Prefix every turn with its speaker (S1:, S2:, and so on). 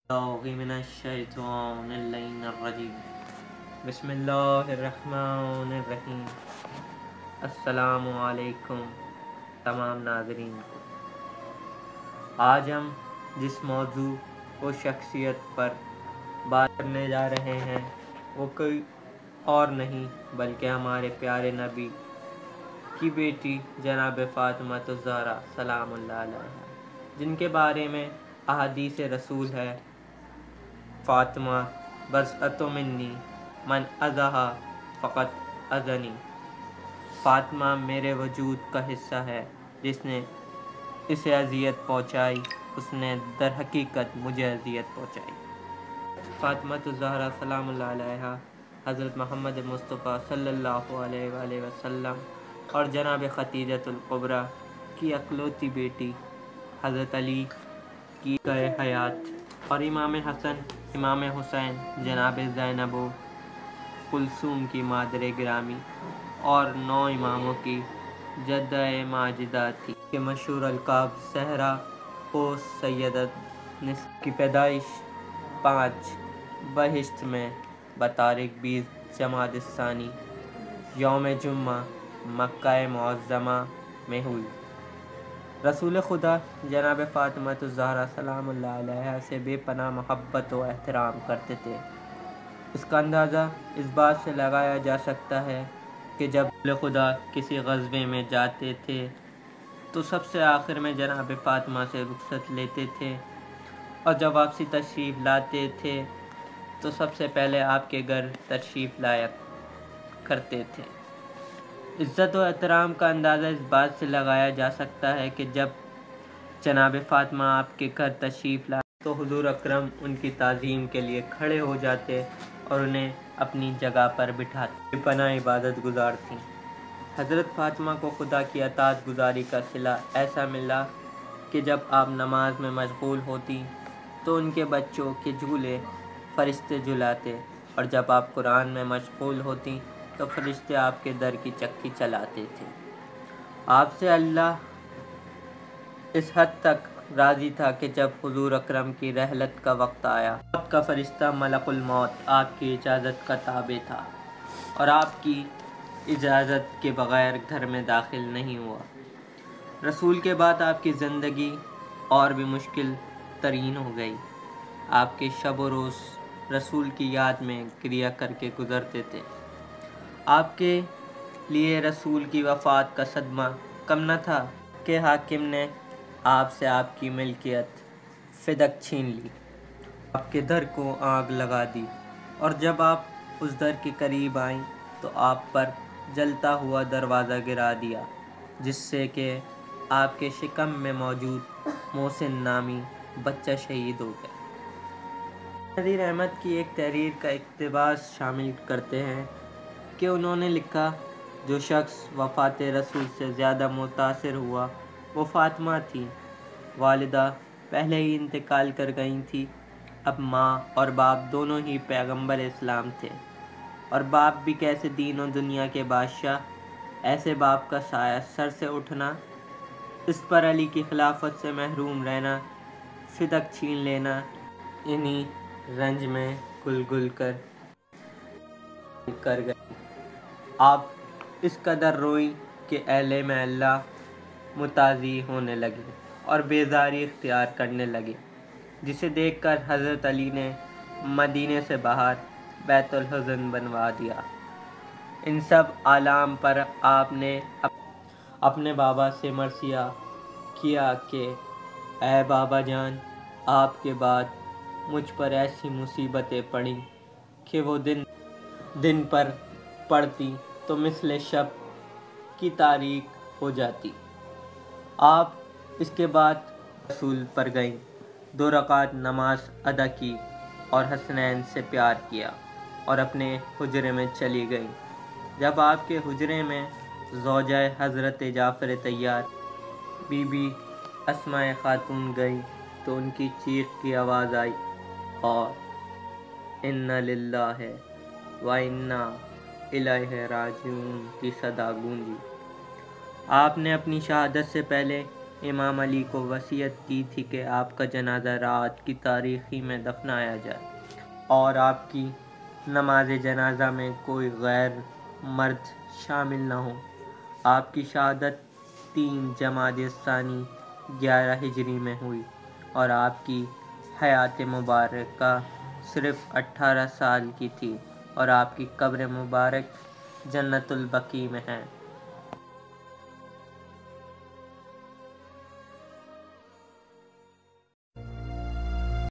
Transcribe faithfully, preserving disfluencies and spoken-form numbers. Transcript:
S1: بسم اللہ الرحمن الرحیم۔ السلام علیکم تمام ناظرین کو۔ آج ہم جس موضوع و شخصیت پر بات کرنے جا رہے ہیں وہ کوئی اور نہیں بلکہ ہمارے پیارے نبی کی بیٹی جناب فاطمہ الزہرا سلام اللہ علیہا، جن کے بارے میں احادیث رسول ہے: فاطمہ بضعۃ منی من اذاہا فقط اذنی۔ فاطمہ میرے وجود کا حصہ ہے، جس نے اسے اذیت پہنچائی اس نے در حقیقت مجھے اذیت پہنچائی۔ فاطمہ الزہرا سلام اللہ علیہا حضرت محمد مصطفیٰ صلی اللہ علیہ وآلہ وسلم اور جناب خدیجۃ الکبریٰ کی اکلوتی بیٹی، حضرت علی کی گئے حیات اور امام حسن امام حسین جناب زینب و کلثوم کی مادر گرامی اور نو اماموں کی جدہ ماجدہ تھی کہ مشہور القاب زہرا و سیدۃ نساء کی پیدائش پانچ بہشت میں بتاریخ بیس جمادی الثانی یوم جمعہ مکہ معظمہ میں ہوئی۔ رسول خدا جناب فاطمہ الزہرا سلام اللہ علیہا سے بے پناہ محبت و احترام کرتے تھے۔ اس کا اندازہ اس بات سے لگایا جا سکتا ہے کہ جب رسول خدا کسی غزوے میں جاتے تھے تو سب سے آخر میں جناب فاطمہ سے رخصت لیتے تھے، اور جب واپسی تشریف لاتے تھے تو سب سے پہلے آپ کے گھر تشریف لایا کرتے تھے۔ عزت و احترام کا اندازہ اس بات سے لگایا جا سکتا ہے کہ جب جناب فاطمہ آپ کے گھر تشریف لائے تو حضور اکرم ان کی تعظیم کے لیے کھڑے ہو جاتے اور انہیں اپنی جگہ پر بٹھاتے۔ بے پناہ عبادت گزار تھیں۔ حضرت فاطمہ کو خدا کی اطاعت گزاری کا صلہ ایسا ملا کہ جب آپ نماز میں مشغول ہوتی تو ان کے بچوں کے جھولے فرشتے جھلاتے، اور جب آپ قرآن میں مشغول ہوتی تو فرشتے آپ کے در کی چکی چلاتے تھے۔ آپ سے اللہ اس حد تک راضی تھا کہ جب حضور اکرم کی رحلت کا وقت آیا، موت کا فرشتہ ملک الموت آپ کی اجازت کا تابع تھا اور آپ کی اجازت کے بغیر گھر میں داخل نہیں ہوا۔ رسول کے بعد آپ کی زندگی اور بھی مشکل ترین ہو گئی۔ آپ کے شب و روز رسول کی یاد میں گریہ کر کے گزرتے تھے۔ آپ کے لیے رسول کی وفات کا صدمہ کم نہ تھا کہ حاکم نے آپ سے آپ کی ملکیت فدک چھین لی، آپ کے در کو آگ لگا دی، اور جب آپ اس در کے قریب آئیں تو آپ پر جلتا ہوا دروازہ گرا دیا، جس سے کہ آپ کے شکم میں موجود محسن نامی بچہ شہید ہو گیا۔ نذیر احمد کی ایک تحریر کا اقتباس شامل کرتے ہیں کہ انہوں نے لکھا: جو شخص وفات رسول سے زیادہ متاثر ہوا وہ فاطمہ تھی۔ والدہ پہلے ہی انتقال کر گئی تھی، اب ماں اور باپ دونوں ہی پیغمبر اسلام تھے، اور باپ بھی کیسے دین و دنیا کے بادشاہ، ایسے باپ کا سایہ سر سے اٹھنا، اس پر علی کی خلافت سے محروم رہنا، فدک چھین لینا، انہی رنج میں گل گل کر کر گئی۔ آپ اس قدر روئیں کہ اہل محلہ متضع ہونے لگے اور بیزاری اختیار کرنے لگے، جسے دیکھ کر حضرت علی نے مدینے سے باہر بیت الحزن بنوا دیا۔ ان سب آلام پر آپ نے اپنے بابا سے مرثیہ کیا کہ اے بابا جان، آپ کے بعد مجھ پر ایسی مصیبتیں پڑیں کہ وہ دن دن پر پڑتی تو مثل شب کی تاریک ہو جاتی۔ آپ اس کے بعد رسول پر گئیں، دو رکعت نماز ادا کی اور حسنین سے پیار کیا اور اپنے حجرے میں چلی گئیں۔ جب آپ کے حجرے میں زوجہ حضرت جعفر طیار بی بی اسماء خاتون گئی تو ان کی چیخ کی آواز آئی اور اِنَّا لِلَّهِ وَإِنَّا إِلَيْهِ رَاجِعُونَ کی صدا گونجی۔ آپ نے اپنی شہادت سے پہلے امام علی کو وصیت کی تھی کہ آپ کا جنازہ رات کی تاریکی میں دفنایا جائے اور آپ کی نماز جنازہ میں کوئی غیر مرد شامل نہ ہو۔ آپ کی شہادت تین جمادی الثانی گیارہ ہجری میں ہوئی اور آپ کی حیات مبارکہ صرف اٹھارہ سال کی تھی اور آپ کی قبر مبارک جنت البقیع میں ہے۔